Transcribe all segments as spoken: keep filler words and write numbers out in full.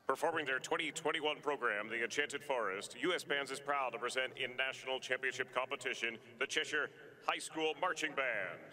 Performing their twenty twenty-one program, The Enchanted Forest, U S Bands is proud to present in national championship competition the Cheshire High School Marching Band.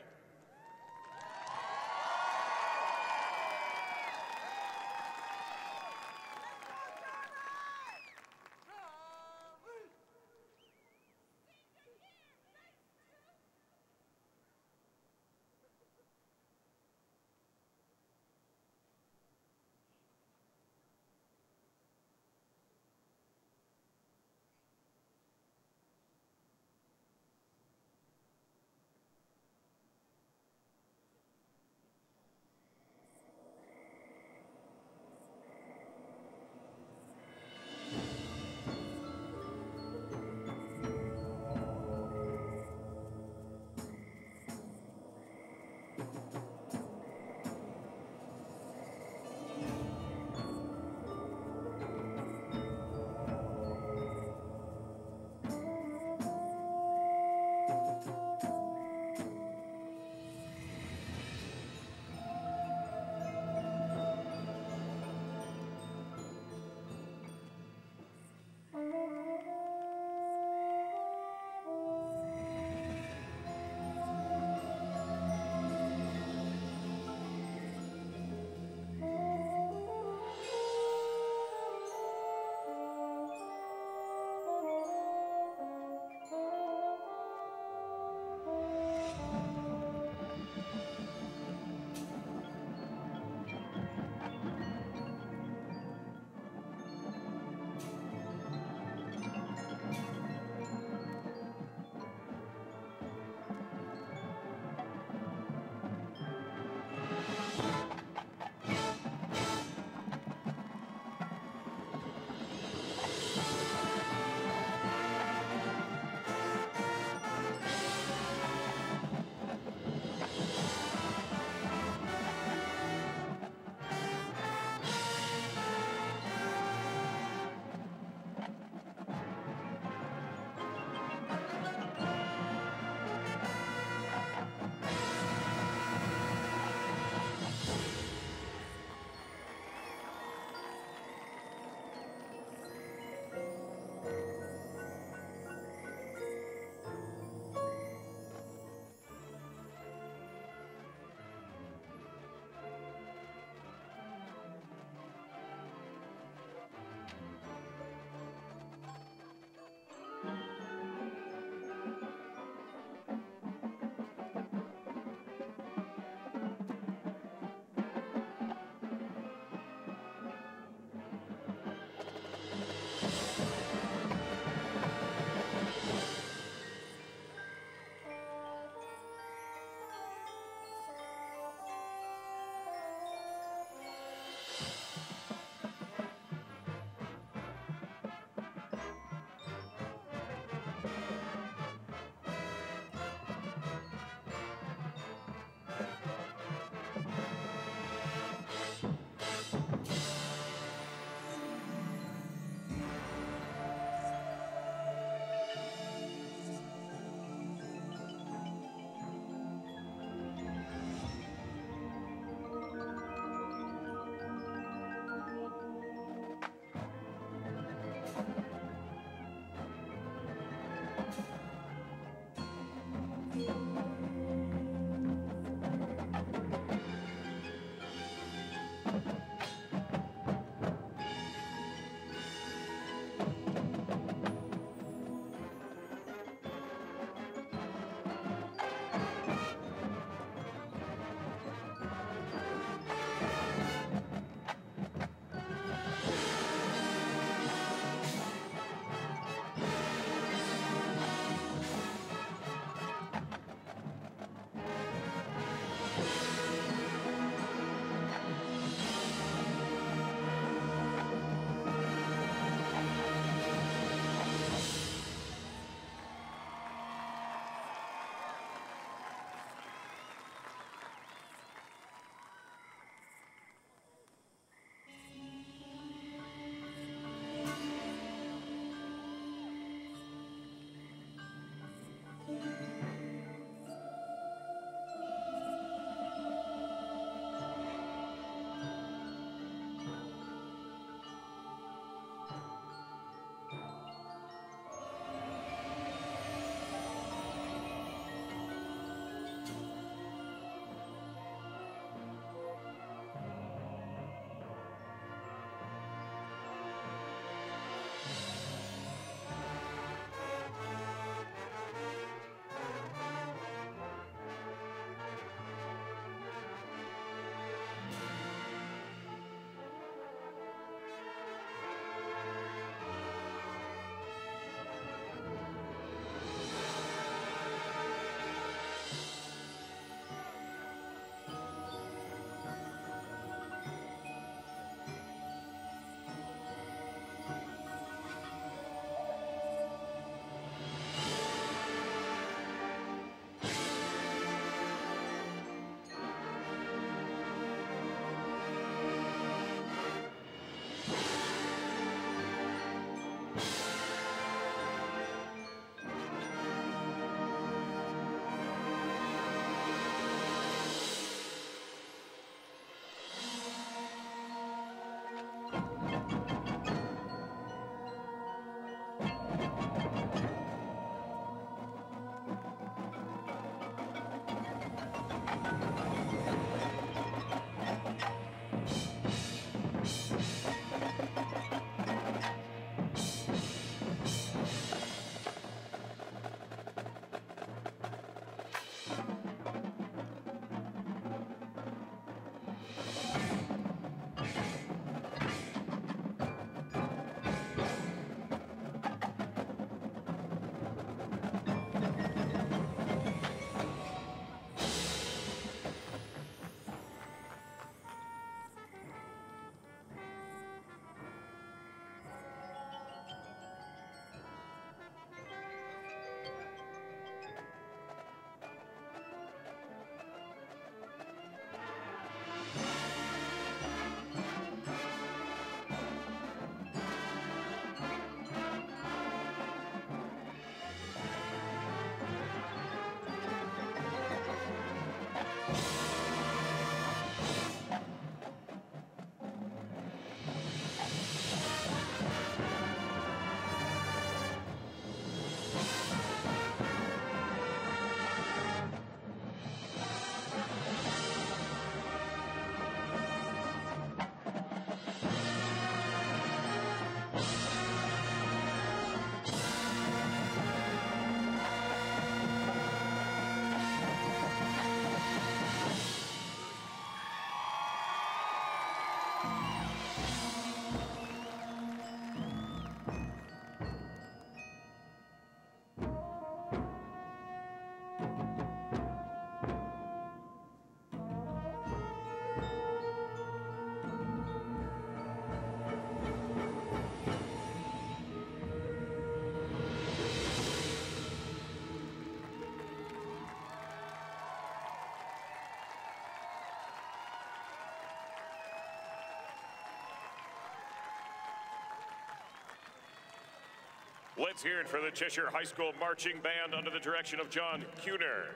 Let's hear it for the Cheshire High School Marching Band under the direction of John Kuhner.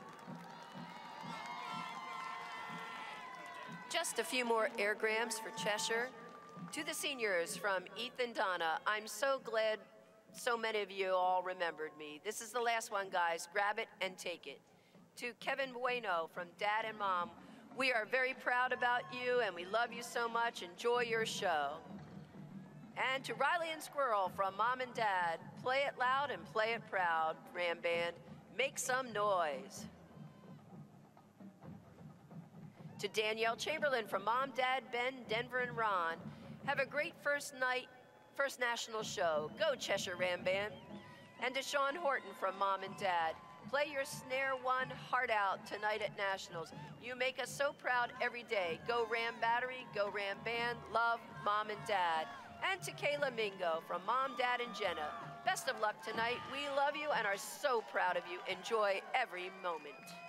Just a few more airgrams for Cheshire. To the seniors from Ethan Donna, I'm so glad so many of you all remembered me. This is the last one, guys. Grab it and take it. To Kevin Bueno from Dad and Mom, we are very proud about you and we love you so much. Enjoy your show. And to Riley and Squirrel from Mom and Dad, play it loud and play it proud, Ram Band. Make some noise. To Danielle Chamberlain from Mom, Dad, Ben, Denver, and Ron, have a great first night, first national show. Go Cheshire Ram Band. And to Sean Horton from Mom and Dad, play your snare one heart out tonight at Nationals. You make us so proud every day. Go Ram Battery, go Ram Band, love Mom and Dad. And to Kayla Mingo from Mom, Dad, and Jenna, best of luck tonight. We love you and are so proud of you. Enjoy every moment.